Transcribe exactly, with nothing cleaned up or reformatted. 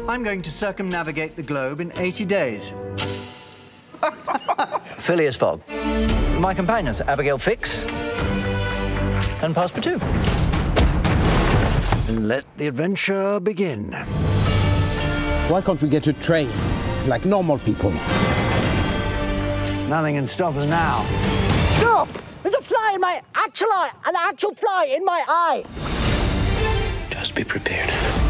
I'm going to circumnavigate the globe in eighty days. Phileas Fogg. My companions, Abigail Fix and Passepartout. Let the adventure begin. Why can't we get a train like normal people? Nothing can stop us now. No! There's a fly in my actual eye! An actual fly in my eye! Just be prepared.